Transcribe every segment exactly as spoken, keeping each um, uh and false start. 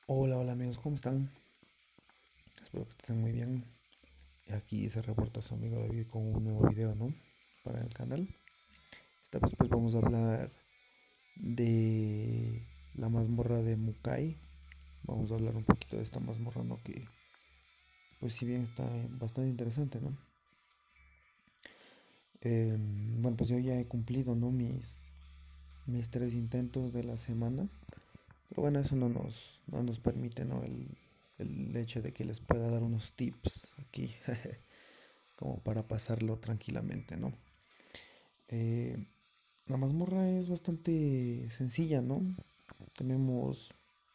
Hola, hola amigos, ¿cómo están? Espero que estén muy bien. Aquí se reporta su amigo David con un nuevo video, ¿no? Para el canal. Esta vez pues vamos a hablar de la mazmorra de Mukai. Vamos a hablar un poquito de esta mazmorra, ¿no? Que pues si bien está bastante interesante, ¿no? Eh, bueno, pues yo ya he cumplido, ¿no? Mis, mis tres intentos de la semana. Pero bueno, eso no nos, no nos permite, ¿no? El, el hecho de que les pueda dar unos tips aquí. Como para pasarlo tranquilamente, ¿no? Eh, la mazmorra es bastante sencilla, ¿no? Tenemos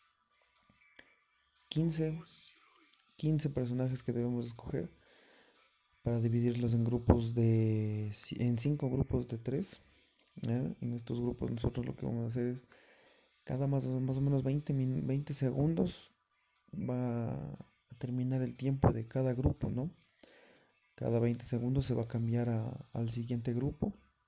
quince quince personajes que debemos escoger para dividirlos en grupos de en cinco grupos de tres. En estos grupos nosotros lo que vamos a hacer es cada más, más o menos veinte, veinte segundos va a terminar el tiempo de cada grupo, ¿no? Cada veinte segundos se va a cambiar a, al siguiente grupo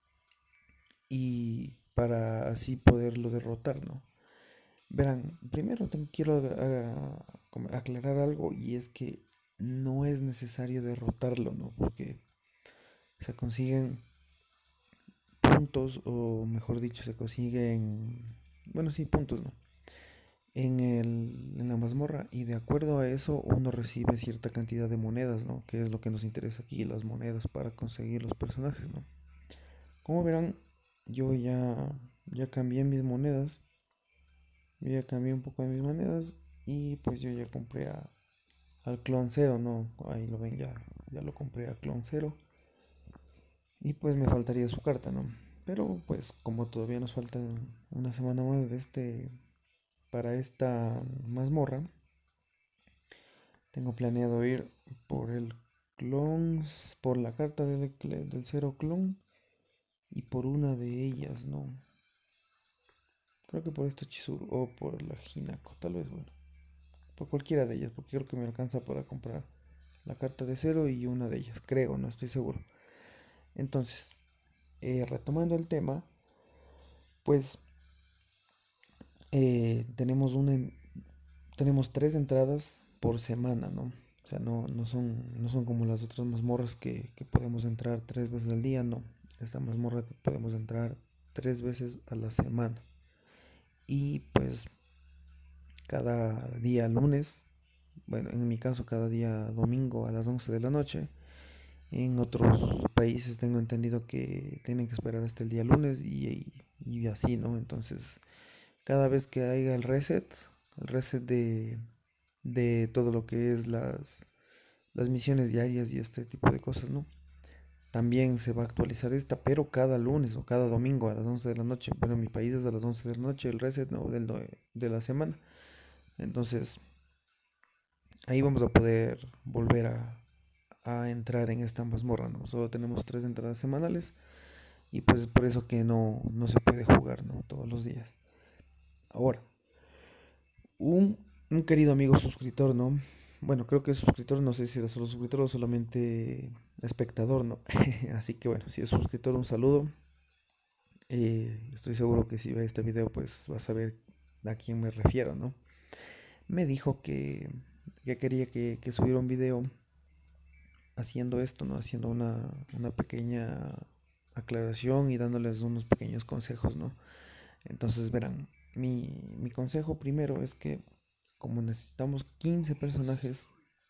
y para así poderlo derrotar, ¿no? Verán, primero te quiero uh, aclarar algo y es que no es necesario derrotarlo, ¿no? Porque se consiguen puntos, o mejor dicho, se consiguen, bueno, sí, puntos, ¿no? En, el, en la mazmorra, y de acuerdo a eso uno recibe cierta cantidad de monedas, ¿no? Que es lo que nos interesa aquí, las monedas para conseguir los personajes, ¿no? Como verán, yo ya, ya cambié mis monedas. Yo ya cambié un poco de mis monedas y pues yo ya compré a, al clon cero, ¿no? Ahí lo ven, ya, ya lo compré a clon cero. Y pues me faltaría su carta, ¿no? Pero pues como todavía nos falta una semana más de este, para esta mazmorra, tengo planeado ir por el clon, por la carta del, del cero clon y por una de ellas, ¿no? Creo que por esta Chizuru o por la Hinako, tal vez, bueno. Por cualquiera de ellas, porque creo que me alcanza para comprar la carta de cero y una de ellas, creo, no estoy seguro. Entonces, eh, retomando el tema, pues eh, tenemos, una, tenemos tres entradas por semana, ¿no? O sea, no, no, son, no son como las otras mazmorras que, que podemos entrar tres veces al día, no. Esta mazmorra podemos entrar tres veces a la semana. Y pues cada día lunes, bueno, en mi caso cada día domingo a las once de la noche. En otros países tengo entendido que tienen que esperar hasta el día lunes y, y, y así, ¿no? Entonces, cada vez que haya el reset, el reset de, de todo lo que es las, las misiones diarias y este tipo de cosas, ¿no? También se va a actualizar esta, pero cada lunes o cada domingo a las once de la noche. Bueno, en mi país es a las once de la noche el reset, ¿no? Del, de la semana. Entonces, ahí vamos a poder volver a, a entrar en esta mazmorra, ¿no? Solo tenemos tres entradas semanales y pues es por eso que no, no se puede jugar, ¿no? Todos los días. Ahora, un, un querido amigo suscriptor, ¿no? Bueno, creo que es suscriptor, no sé si era solo suscriptor o solamente espectador, ¿no? Así que bueno, si es suscriptor, un saludo. Eh, estoy seguro que si ve este video, pues va a saber a quién me refiero, ¿no? Me dijo que, que quería que, que subiera un video haciendo esto, ¿no? Haciendo una, una pequeña aclaración y dándoles unos pequeños consejos, ¿no? Entonces verán, mi, mi consejo primero es que como necesitamos quince personajes,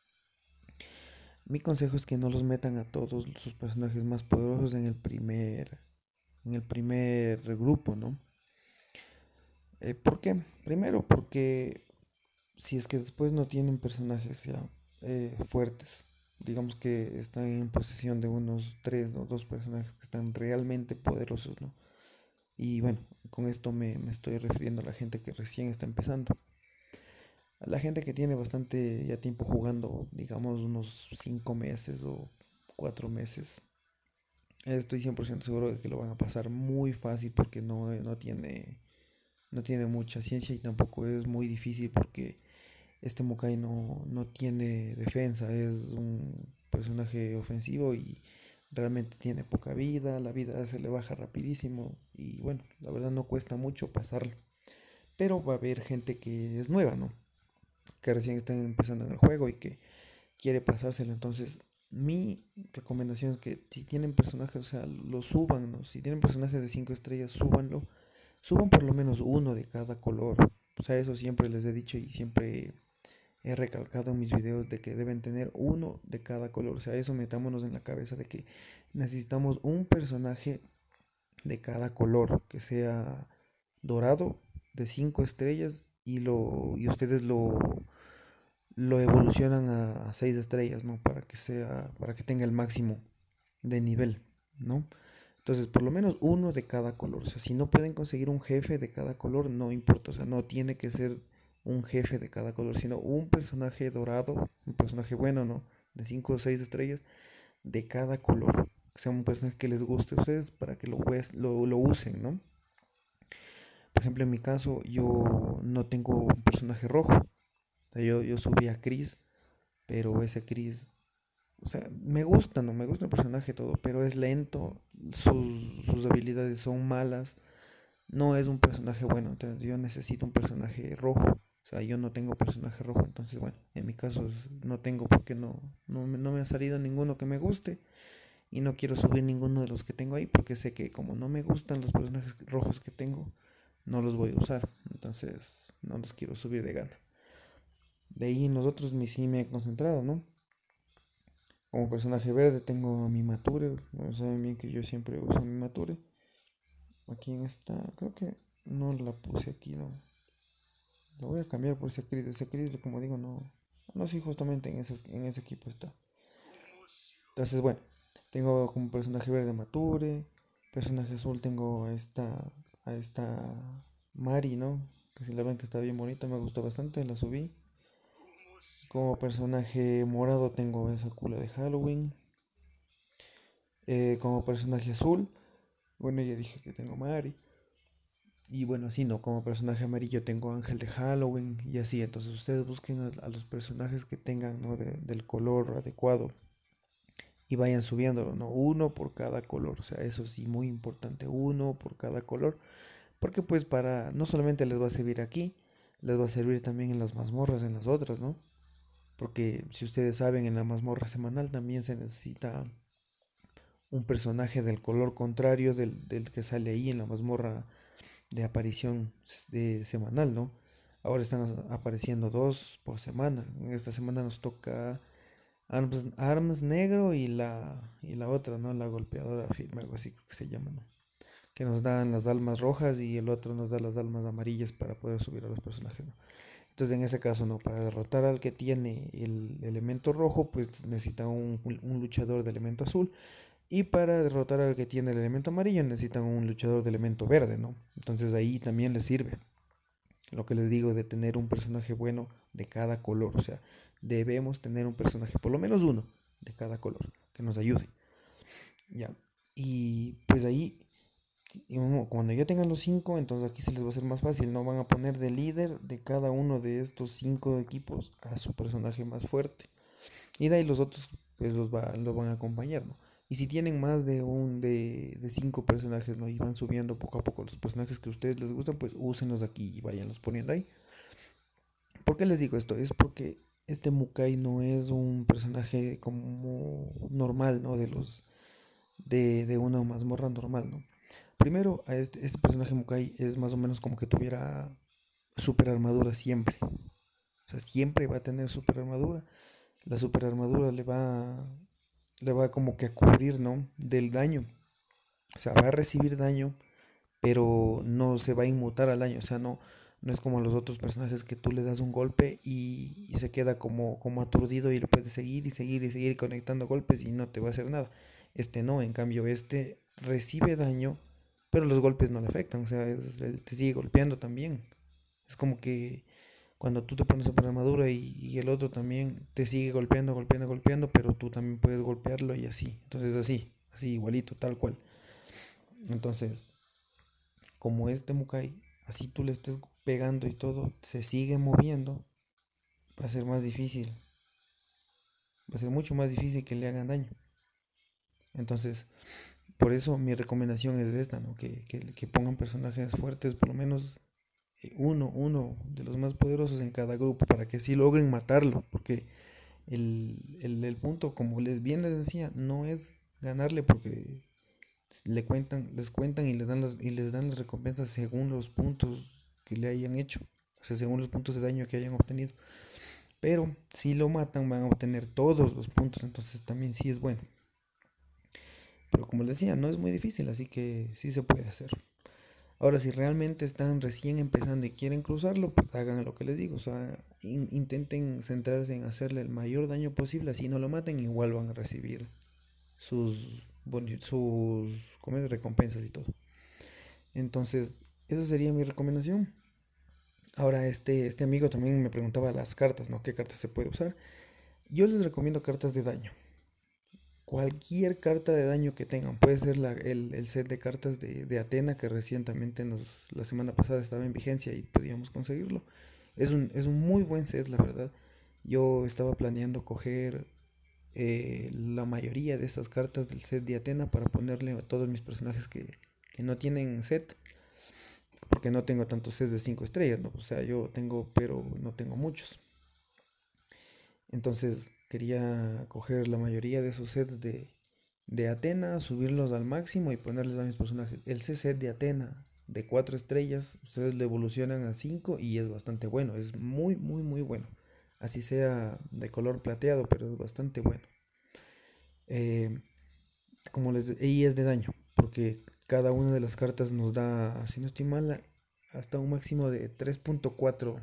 mi consejo es que no los metan a todos sus personajes más poderosos en el primer, en el primer grupo, ¿no? Eh, ¿Por qué? Primero porque si es que después no tienen personajes ya eh, fuertes, digamos que están en posesión de unos tres o dos personajes que están realmente poderosos, ¿no? Y bueno, con esto me, me estoy refiriendo a la gente que recién está empezando. A la gente que tiene bastante ya tiempo jugando, digamos unos cinco meses o cuatro meses. Estoy cien por ciento seguro de que lo van a pasar muy fácil porque no, no tiene, no tiene mucha ciencia y tampoco es muy difícil porque este Mokai no, no tiene defensa, es un personaje ofensivo y realmente tiene poca vida, la vida se le baja rapidísimo y bueno, la verdad no cuesta mucho pasarlo. Pero va a haber gente que es nueva, ¿no? que recién están empezando en el juego y que quiere pasárselo. Entonces, mi recomendación es que si tienen personajes, o sea, lo suban, ¿no? Si tienen personajes de cinco estrellas, súbanlo. Suban por lo menos uno de cada color. O sea, eso siempre les he dicho y siempre he recalcado en mis videos de que deben tener uno de cada color. O sea, eso metámonos en la cabeza de que necesitamos un personaje de cada color, que sea dorado, de cinco estrellas, y lo y ustedes lo lo evolucionan a seis estrellas, ¿no? Para que sea, para que tenga el máximo de nivel, ¿no? Entonces, por lo menos uno de cada color. O sea, si no pueden conseguir un jefe de cada color, no importa. O sea, no tiene que ser un jefe de cada color, sino un personaje dorado, un personaje bueno, ¿no? De cinco o seis estrellas de cada color. Que sea un personaje que les guste a ustedes para que lo, lo, lo usen, ¿no? Por ejemplo, en mi caso, yo no tengo un personaje rojo. O sea, yo, yo subí a Chris, pero ese Chris, o sea, me gusta, ¿no? Me gusta el personaje todo, pero es lento, sus, sus habilidades son malas, no es un personaje bueno, entonces yo necesito un personaje rojo. O sea, yo no tengo personaje rojo, entonces bueno, en mi caso no tengo porque no, no, no me ha salido ninguno que me guste y no quiero subir ninguno de los que tengo ahí porque sé que como no me gustan los personajes rojos que tengo, no los voy a usar, entonces no los quiero subir de gana. De ahí en los otros sí me he concentrado, ¿no? Como personaje verde tengo a mi Mature. Bueno, saben bien que yo siempre uso a mi Mature. Aquí en esta, creo que no la puse aquí, no. La voy a cambiar por ese Chris. Ese Chris, como digo, no. No, sí, justamente en, esas, en ese equipo está. Entonces, bueno, tengo como personaje verde Mature. Personaje azul tengo a esta, a esta Mari, ¿no? Que si la ven que está bien bonita, me gustó bastante, la subí. Como personaje morado tengo a esa cula de Halloween. Eh, como personaje azul, bueno, ya dije que tengo Mari. Y bueno, así no, como personaje amarillo tengo Ángel de Halloween y así. Entonces ustedes busquen a, a los personajes que tengan, ¿no? De- del color adecuado y vayan subiéndolo, ¿no? Uno por cada color. O sea, eso sí, muy importante. Uno por cada color. Porque pues para, no solamente les va a servir aquí, les va a servir también en las mazmorras, en las otras, ¿no? Porque si ustedes saben, en la mazmorra semanal también se necesita un personaje del color contrario del, del que sale ahí en la mazmorra de aparición de semanal, ¿no? Ahora están apareciendo dos por semana. En esta semana nos toca Arms, Arms Negro y la, y la otra, ¿no? La golpeadora firme, algo así creo que se llama, ¿no? Que nos dan las almas rojas y el otro nos da las almas amarillas para poder subir a los personajes, ¿no? Entonces en ese caso, ¿no? Para derrotar al que tiene el elemento rojo, pues necesita un, un luchador de elemento azul. Y para derrotar al que tiene el elemento amarillo necesitan un luchador de elemento verde, ¿no? Entonces ahí también les sirve lo que les digo de tener un personaje bueno de cada color. O sea, debemos tener un personaje, por lo menos uno, de cada color, que nos ayude. Ya. Y pues ahí, cuando ya tengan los cinco, entonces aquí se les va a hacer más fácil. No van a poner de líder de cada uno de estos cinco equipos a su personaje más fuerte. Y de ahí los otros pues los, va, los van a acompañar, ¿no? Y si tienen más de un de, de cinco personajes, ¿no? Y van subiendo poco a poco los personajes que a ustedes les gustan, pues úsenlos aquí y váyanlos poniendo ahí. ¿Por qué les digo esto? Es porque este Mukai no es un personaje como normal, ¿no? De los de, de una mazmorra normal, ¿no? Primero, a este, este personaje Mukai es más o menos como que tuviera super armadura siempre. O sea, siempre va a tener super armadura. La super armadura le va le va como que a cubrir, ¿no? Del daño. O sea, va a recibir daño, pero no se va a inmutar al daño. O sea, no, no es como los otros personajes que tú le das un golpe y, y se queda como, como aturdido y lo puedes seguir y seguir y seguir conectando golpes y no te va a hacer nada. Este no, en cambio, este recibe daño, pero los golpes no le afectan. O sea, es, él te sigue golpeando también. Es como que cuando tú te pones super armadura y, y el otro también te sigue golpeando, golpeando, golpeando, pero tú también puedes golpearlo y así. Entonces así, así igualito, tal cual. Entonces, como este Mukai, así tú le estés pegando y todo, se sigue moviendo, va a ser más difícil. Va a ser mucho más difícil que le hagan daño. Entonces, por eso mi recomendación es esta, ¿no? Que, que, que pongan personajes fuertes, por lo menos uno, uno de los más poderosos en cada grupo para que así logren matarlo, porque el, el, el punto, como les bien les decía, no es ganarle porque le cuentan, les cuentan y les dan las, y les dan las recompensas según los puntos que le hayan hecho, o sea, según los puntos de daño que hayan obtenido. Pero si lo matan van a obtener todos los puntos, entonces también sí es bueno. Pero como les decía, no es muy difícil, así que sí se puede hacer. Ahora, si realmente están recién empezando y quieren cruzarlo, pues hagan lo que les digo. O sea, in- intenten centrarse en hacerle el mayor daño posible. Así no lo maten, igual van a recibir sus, boni- sus ¿cómo es? Recompensas y todo. Entonces, esa sería mi recomendación. Ahora, este, este amigo también me preguntaba las cartas, ¿no? ¿Qué cartas se puede usar? Yo les recomiendo cartas de daño. Cualquier carta de daño que tengan, puede ser la- el, el set de cartas de, de Atena que recientemente nos, la semana pasada estaba en vigencia y podíamos conseguirlo. Es un, es un muy buen set, la verdad. Yo estaba planeando coger eh, la mayoría de esas cartas del set de Atena para ponerle a todos mis personajes que, que no tienen set, porque no tengo tantos sets de cinco estrellas, ¿no? O sea, yo tengo, pero no tengo muchos. Entonces quería coger la mayoría de esos sets de, de Atena, subirlos al máximo y ponerles a mis personajes. El C-set de Atena de cuatro estrellas, ustedes le evolucionan a cinco y es bastante bueno, es muy, muy, muy bueno. Así sea de color plateado, pero es bastante bueno. Eh, como les de- y es de daño, porque cada una de las cartas nos da, si no estoy mal, hasta un máximo de tres punto cuatro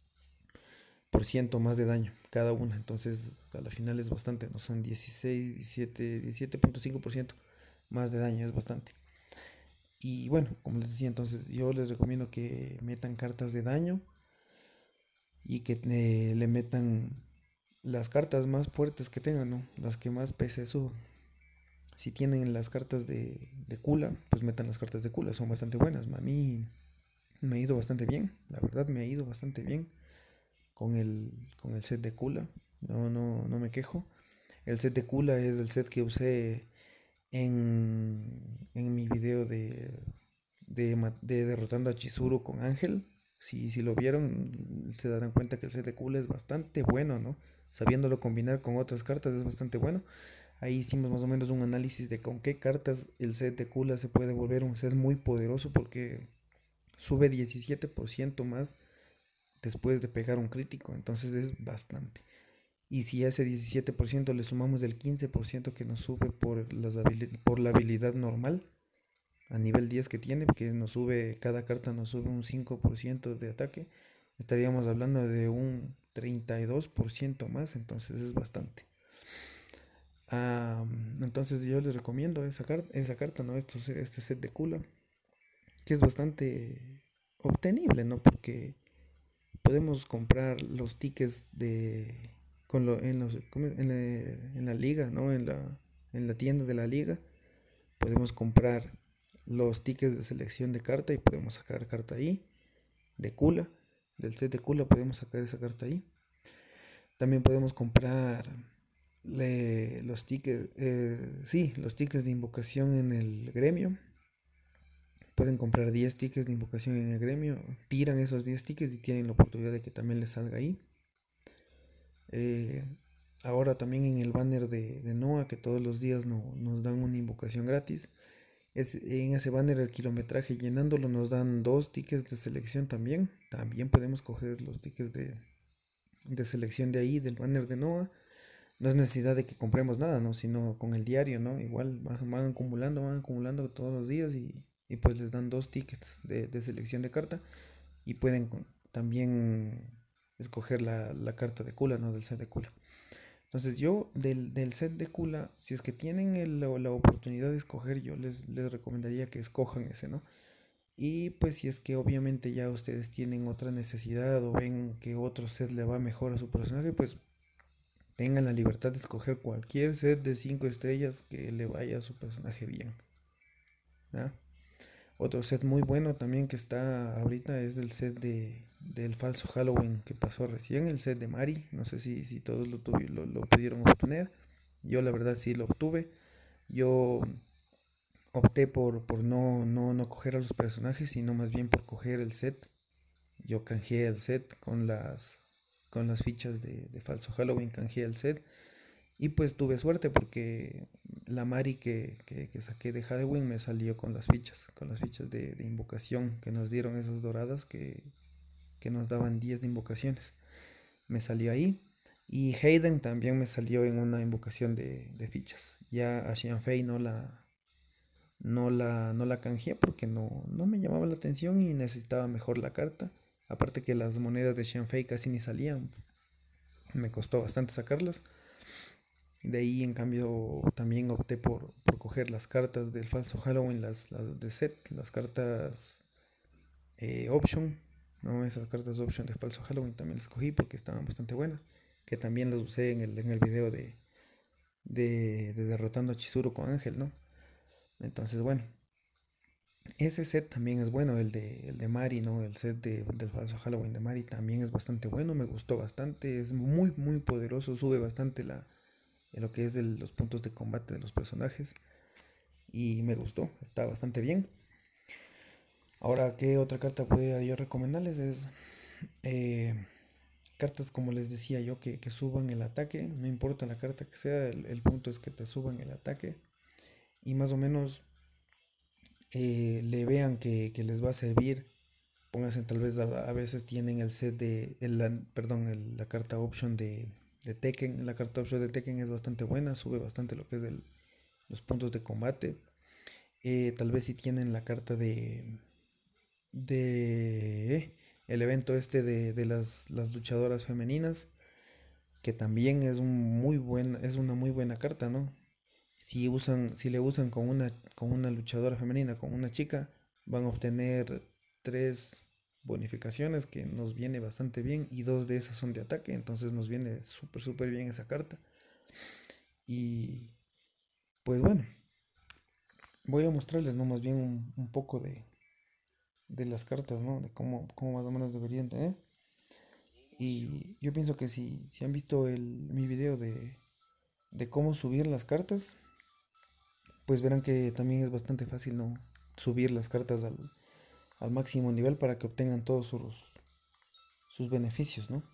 por ciento más de daño cada una. Entonces, a la final es bastante, no son dieciséis, diecisiete, diecisiete punto cinco por ciento más de daño, es bastante. Y bueno, como les decía, entonces yo les recomiendo que metan cartas de daño y que eh, le metan las cartas más fuertes que tengan, ¿no? Las que más peso suban. Si tienen las cartas de, de Kula, pues metan las cartas de Kula, son bastante buenas. A mí me ha ido bastante bien, la verdad me ha ido bastante bien con el, con el set de Kula. No, no, no me quejo. El set de Kula es el set que usé en, en mi video de, de, de derrotando a Chizuru con Ángel. Si, si lo vieron, se darán cuenta que el set de Kula es bastante bueno, ¿no? Sabiéndolo combinar con otras cartas es bastante bueno. Ahí hicimos más o menos un análisis de con qué cartas el set de Kula se puede volver un set muy poderoso porque sube diecisiete por ciento más después de pegar un crítico. Entonces es bastante. Y si a ese diecisiete por ciento le sumamos el quince por ciento que nos sube por, las por la habilidad normal, a nivel diez que tiene, que nos sube, cada carta nos sube un cinco por ciento de ataque, estaríamos hablando de un treinta y dos por ciento más, entonces es bastante. Ah, entonces yo les recomiendo esa, car esa carta, ¿no? Esto, este set de Kula, que es bastante obtenible, ¿no? Porque podemos comprar los tickets de con lo, en, los, en, la, en la liga, ¿no? En la, en la tienda de la liga podemos comprar los tickets de selección de carta y podemos sacar carta ahí de Kula, del set de Kula podemos sacar esa carta ahí. También podemos comprar le, los tickets, eh, sí, los tickets de invocación en el gremio. Pueden comprar diez tickets de invocación en el gremio, tiran esos diez tickets y tienen la oportunidad de que también les salga ahí. Eh, Ahora también en el banner de, de Noah, que todos los días no, nos dan una invocación gratis. Es, en ese banner el kilometraje llenándolo nos dan dos tickets de selección también. También podemos coger los tickets de, de selección de ahí, del banner de Noah. No es necesidad de que compremos nada, ¿no? Sino con el diario, ¿no? Igual van, van acumulando, van acumulando todos los días y, y pues les dan dos tickets de, de selección de carta y pueden también escoger la, la carta de Kula, ¿no? Del set de Kula. Entonces yo del, del set de Kula, si es que tienen el, la, la oportunidad de escoger, yo les, les recomendaría que escojan ese, ¿no? Y pues si es que obviamente ya ustedes tienen otra necesidad o ven que otro set le va mejor a su personaje, pues tengan la libertad de escoger cualquier set de cinco estrellas que le vaya a su personaje bien, ¿ya? Otro set muy bueno también que está ahorita es el set de, del falso Halloween que pasó recién, el set de Mari. No sé si, si todos lo, tuvi- lo, lo pudieron obtener. Yo la verdad sí lo obtuve. Yo opté por, por no, no, no coger a los personajes, sino más bien por coger el set yo canjeé el set con las, con las fichas de, de falso Halloween, canjeé el set. Y pues tuve suerte porque la Mari que, que, que saqué de Halloween me salió con las fichas, con las fichas de, de invocación que nos dieron esas doradas que, que nos daban diez de invocaciones. Me salió ahí. Y Hayden también me salió en una invocación de, de fichas. Ya a Xianfei no la, no la, no la canjeé porque no, no me llamaba la atención y necesitaba mejor la carta. Aparte que las monedas de Xianfei casi ni salían. Me costó bastante sacarlas. De ahí, en cambio, también opté por, por coger las cartas del falso Halloween, las, las de set, las cartas eh, option, ¿no? Esas cartas option de falso Halloween también las cogí porque estaban bastante buenas. Que también las usé en el, en el video de, de, de derrotando a Chizuru con Ángel, ¿no? Entonces, bueno, ese set también es bueno, el de, el de Mari, ¿no? El set de, del falso Halloween de Mari también es bastante bueno, me gustó bastante, es muy, muy poderoso, sube bastante la, lo que es de los puntos de combate de los personajes. Y me gustó, está bastante bien. Ahora, ¿qué otra carta podría yo recomendarles? Es eh, cartas como les decía yo que, que suban el ataque, no importa la carta que sea, el, el punto es que te suban el ataque y más o menos eh, le vean que, que les va a servir. Pónganse tal vez a, a veces tienen el set de, el, la, perdón, el- la carta option de, de Tekken. La carta option de Tekken es bastante buena, sube bastante lo que es el- los puntos de combate. Eh, tal vez si tienen la carta de, de el evento este de, de las, las luchadoras femeninas, que también es un muy buen, es una muy buena carta, ¿no? Si usan, si le usan con una, con una luchadora femenina, con una chica, van a obtener tres bonificaciones que nos viene bastante bien y dos de esas son de ataque, entonces nos viene súper súper bien esa carta. Y pues bueno, voy a mostrarles, ¿no? Más bien un, un poco de, de las cartas, ¿no? De cómo, cómo más o menos deberían tener. Y yo pienso que si, si han visto el, mi video de, de cómo subir las cartas, pues verán que también es bastante fácil, ¿no? Subir las cartas al, al máximo nivel para que obtengan todos sus, sus beneficios, ¿no?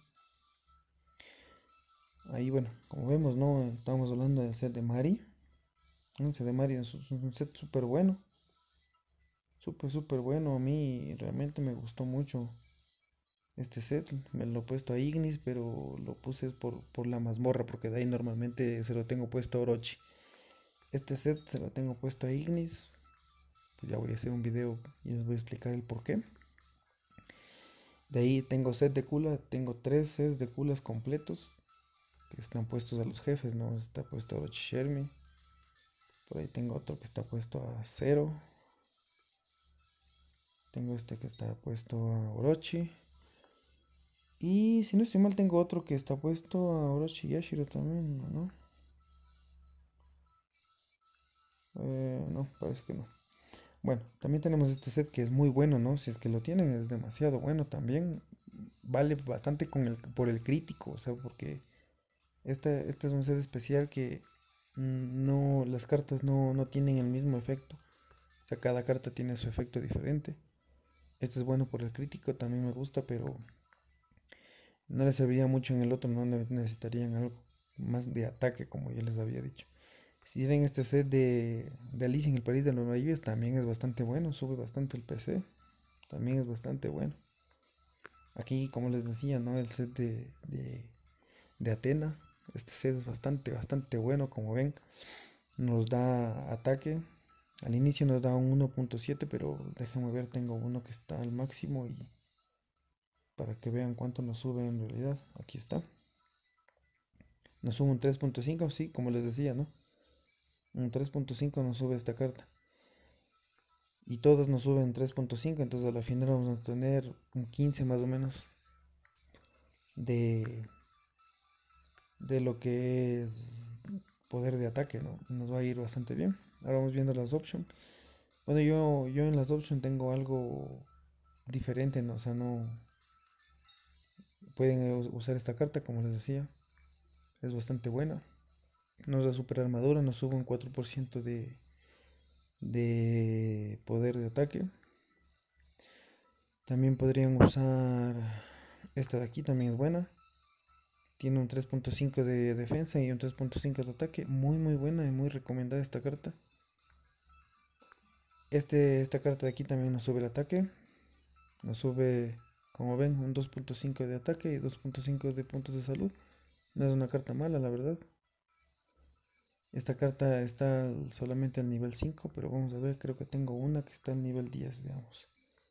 Ahí, bueno, como vemos, ¿no? Estamos hablando del set de Mari. El set de Mari es un set súper bueno. Súper, súper bueno. A mí realmente me gustó mucho este set. Me lo he puesto a Ignis, pero lo puse por, por la mazmorra, porque de ahí normalmente se lo tengo puesto a Orochi. Este set se lo tengo puesto a Ignis. Pues ya voy a hacer un video y les voy a explicar el por qué. De ahí tengo set de Kula, tengo tres sets de Kulas completos que están puestos a los jefes, ¿no? Está puesto Orochi Shermie. Por ahí tengo otro que está puesto a Zero. Tengo este que está puesto a Orochi. Y si no estoy mal, tengo otro que está puesto a Orochi Yashiro también, ¿no? Eh, no, parece que no. Bueno, también tenemos este set que es muy bueno, ¿no? Si es que lo tienen, es demasiado bueno también. Vale bastante con el, por el crítico, o sea, porque este, este es un set especial que mm, no, las cartas no, no tienen el mismo efecto. O sea, cada carta tiene su efecto diferente. Este es bueno por el crítico, también me gusta, pero no le serviría mucho en el otro, no necesitarían algo más de ataque, como ya les había dicho. Si tienen este set de, de Alicia en el País de los Maravillas, también es bastante bueno, sube bastante el P C, también es bastante bueno. Aquí, como les decía, ¿no? El set de, de, de Atena, este set es bastante, bastante bueno, como ven, nos da ataque. Al inicio nos da un uno punto siete, pero déjenme ver, tengo uno que está al máximo y para que vean cuánto nos sube en realidad. Aquí está. Nos sube un tres punto cinco, sí, como les decía, ¿no? Un tres punto cinco nos sube esta carta. Y todas nos suben tres punto cinco, entonces a la final vamos a tener un quince más o menos de, de lo que es poder de ataque, ¿no? Nos va a ir bastante bien. Ahora vamos viendo las options. Bueno, yo, yo en las options tengo algo diferente, ¿no? O sea, no pueden eh, usar esta carta, como les decía. Es bastante buena. Nos da super armadura, nos sube un cuatro por ciento de, de poder de ataque. También podrían usar esta de aquí, también es buena. Tiene un tres punto cinco de defensa y un tres punto cinco de ataque. Muy muy buena y muy recomendada esta carta. Este, esta carta de aquí también nos sube el ataque. Nos sube, como ven, un dos punto cinco de ataque y dos punto cinco de puntos de salud. No es una carta mala, la verdad. Esta carta está solamente al nivel cinco, pero vamos a ver, creo que tengo una que está al nivel diez, veamos.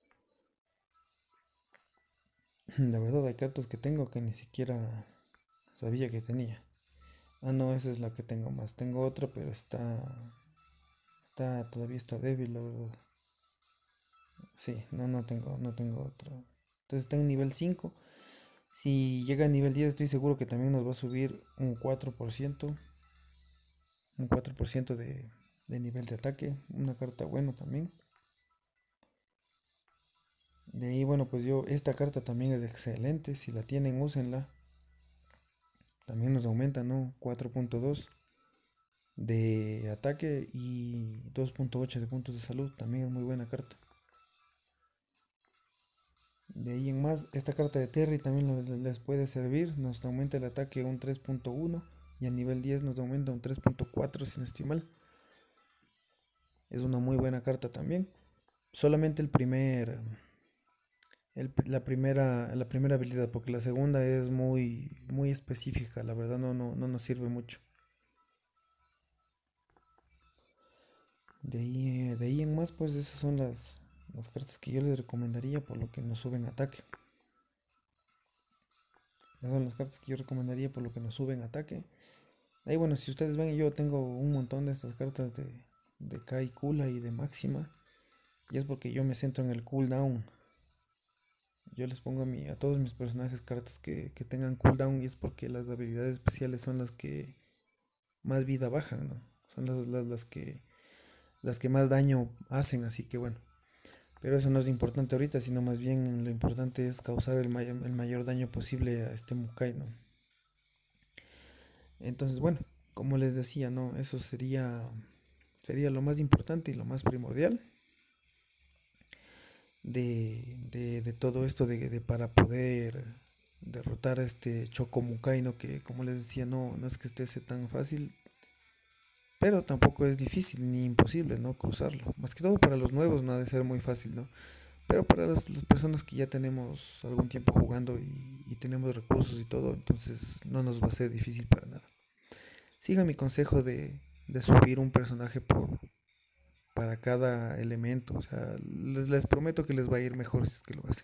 La verdad hay cartas que tengo que ni siquiera sabía que tenía. Ah, no, esa es la que tengo más. Tengo otra, pero está, está, todavía está débil, la verdad. Sí, no, no tengo, no tengo otra. Entonces está en nivel cinco. Si llega a nivel diez estoy seguro que también nos va a subir un cuatro por ciento. Un cuatro por ciento de, de nivel de ataque. Una carta buena también. De ahí, bueno, pues yo, esta carta también es excelente. Si la tienen, úsenla. También nos aumenta, ¿no? cuatro punto dos de ataque y dos punto ocho de puntos de salud. También es muy buena carta. De ahí en más, esta carta de Terry también les, les puede servir. Nos aumenta el ataque un tres punto uno y a nivel diez nos aumenta un tres punto cuatro si no estoy mal. Es una muy buena carta también. Solamente el primer, el, la primera, la primera habilidad, porque la segunda es muy, muy específica. La verdad no, no, no nos sirve mucho. De ahí, de ahí en más, pues esas son las, las cartas que yo les recomendaría por lo que nos suben ataque. Esas son las cartas que yo recomendaría por lo que nos suben ataque. Ahí bueno, si ustedes ven, yo tengo un montón de estas cartas de, de Kai Kula y de Máxima. Y es porque yo me centro en el cooldown. Yo les pongo a, mi, a todos mis personajes cartas que, que tengan cooldown y es porque las habilidades especiales son las que más vida bajan, ¿no? Son las, las, las que las que más daño hacen, así que bueno. Pero eso no es importante ahorita, sino más bien lo importante es causar el, may el mayor daño posible a este Mukai, ¿no? Entonces, bueno, como les decía, ¿no? Eso sería, sería lo más importante y lo más primordial de, de, de todo esto de, de, para poder derrotar a este Choco Mukai, ¿no? Que como les decía, no, no es que esté tan fácil, pero tampoco es difícil ni imposible, ¿no? Cruzarlo. Más que todo para los nuevos no ha de ser muy fácil, ¿no? Pero para las, las personas que ya tenemos algún tiempo jugando y, y tenemos recursos y todo, entonces no nos va a ser difícil para nada. Sigan mi consejo de, de subir un personaje por, para cada elemento. O sea, les, les prometo que les va a ir mejor si es que lo hacen.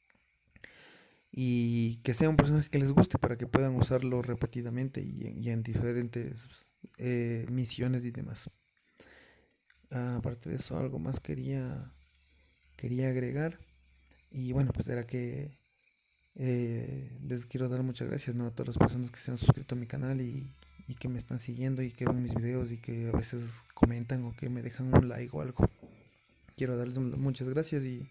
Y que sea un personaje que les guste para que puedan usarlo repetidamente y, y en diferentes eh, misiones y demás. Ah, aparte de eso, algo más quería, quería agregar. Y bueno, pues era que eh, les quiero dar muchas gracias, ¿no? A todas las personas que se han suscrito a mi canal y, y que me están siguiendo y que ven mis videos y que a veces comentan o que me dejan un like o algo. Quiero darles muchas gracias y,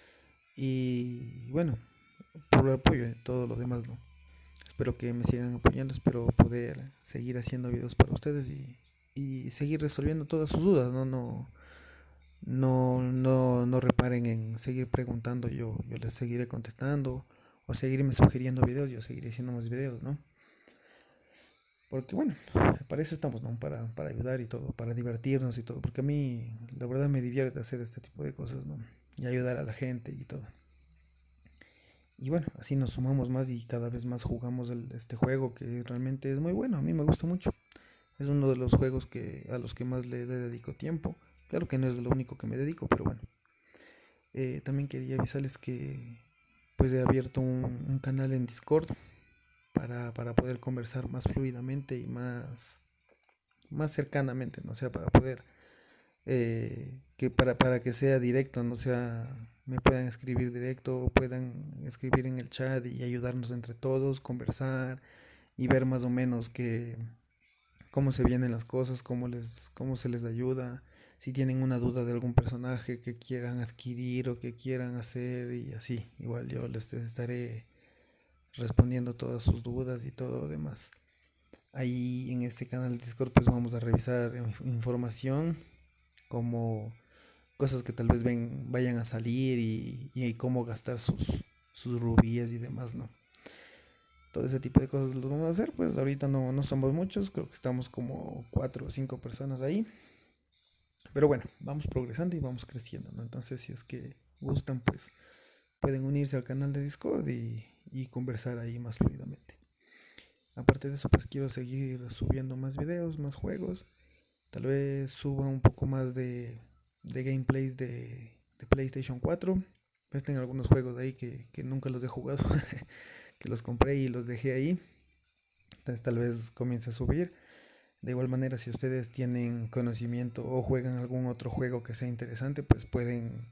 y bueno, por el apoyo y todo lo demás, ¿no? Espero que me sigan apoyando, espero poder seguir haciendo videos para ustedes y, y seguir resolviendo todas sus dudas, ¿no? No, no, no, no reparen en seguir preguntando, yo, yo les seguiré contestando o seguirme sugiriendo videos, yo seguiré haciendo más videos, ¿no? Porque bueno, para eso estamos, ¿no? Para, para ayudar y todo, para divertirnos y todo, porque a mí la verdad me divierte hacer este tipo de cosas, ¿no? Y ayudar a la gente y todo. Y bueno, así nos sumamos más y cada vez más jugamos el, este juego que realmente es muy bueno, a mí me gusta mucho. Es uno de los juegos que, a los que más le, le dedico tiempo. Claro que no es lo único que me dedico, pero bueno. Eh, también quería avisarles que pues he abierto un, un canal en Discord para, para poder conversar más fluidamente y más, más cercanamente, ¿no? O sea, para poder eh, que para, para que sea directo, no sea, me puedan escribir directo o puedan escribir en el chat y ayudarnos entre todos, conversar y ver más o menos que cómo se vienen las cosas, cómo les, cómo se les ayuda, si tienen una duda de algún personaje que quieran adquirir o que quieran hacer y así, igual yo les estaré respondiendo todas sus dudas y todo lo demás. Ahí en este canal de Discord pues vamos a revisar información como cosas que tal vez ven, vayan a salir y, y cómo gastar sus, sus rubíes y demás, ¿no? Todo ese tipo de cosas los vamos a hacer, pues ahorita no, no somos muchos, creo que estamos como cuatro o cinco personas ahí, pero bueno, vamos progresando y vamos creciendo, ¿no? Entonces si es que gustan, pues pueden unirse al canal de Discord y, y conversar ahí más fluidamente. Aparte de eso, pues quiero seguir subiendo más videos, más juegos. Tal vez suba un poco más de, de gameplays de, de PlayStation cuatro. Pues tengo algunos juegos ahí que, que nunca los he jugado, que los compré y los dejé ahí. Entonces tal vez comience a subir. De igual manera, si ustedes tienen conocimiento o juegan algún otro juego que sea interesante, pues pueden,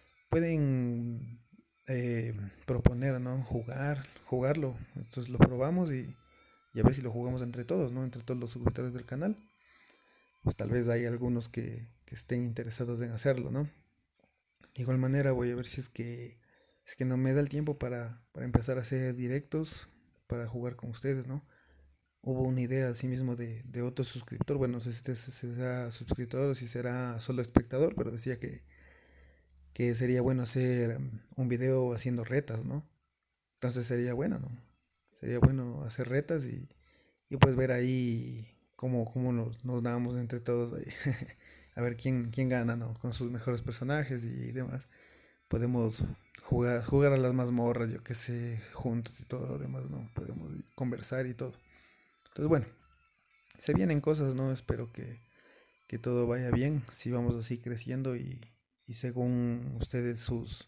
pueden eh, proponer, ¿no? Jugar, jugarlo. Entonces lo probamos y, y a ver si lo jugamos entre todos, ¿no? Entre todos los suscriptores del canal. Pues tal vez hay algunos que, que estén interesados en hacerlo, ¿no? De igual manera voy a ver si es que, es que no me da el tiempo para, para empezar a hacer directos para jugar con ustedes, ¿no? Hubo una idea así mismo de, de otro suscriptor, bueno, no sé si este será suscriptor o si será solo espectador, pero decía que, que sería bueno hacer um, un video haciendo retas, ¿no? Entonces sería bueno, ¿no? Sería bueno hacer retas y, y pues ver ahí cómo, cómo nos, nos damos entre todos ahí. A ver quién, quién gana, ¿no? Con sus mejores personajes y demás. Podemos jugar, jugar a las mazmorras, yo que sé, juntos y todo lo demás, ¿no? Podemos conversar y todo. Entonces, bueno, se vienen cosas, ¿no? Espero que, que todo vaya bien, si vamos así creciendo y, y según ustedes sus,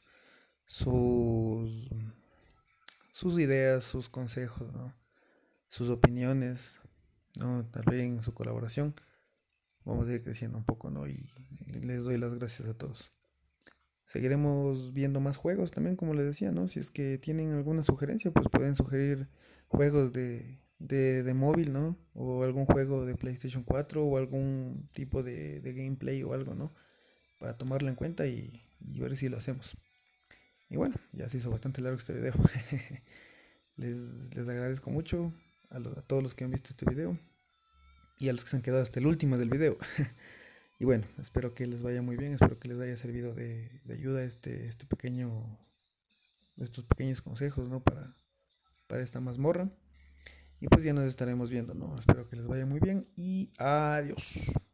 sus, sus ideas, sus consejos, ¿no? Sus opiniones, ¿no? También su colaboración, vamos a ir creciendo un poco, ¿no? Y les doy las gracias a todos. Seguiremos viendo más juegos también, como les decía, ¿no? Si es que tienen alguna sugerencia, pues pueden sugerir juegos de, de, de móvil, ¿no? O algún juego de PlayStation cuatro o algún tipo de, de gameplay o algo, ¿no? Para tomarlo en cuenta y, y ver si lo hacemos. Y bueno, ya se hizo bastante largo este video. les, les agradezco mucho a, lo, a todos los que han visto este video y a los que se han quedado hasta el último del video. Y bueno, espero que les vaya muy bien, espero que les haya servido de, de ayuda este, este pequeño, estos pequeños consejos, ¿no? Para, para esta mazmorra. Y pues ya nos estaremos viendo, ¿no? Espero que les vaya muy bien y adiós.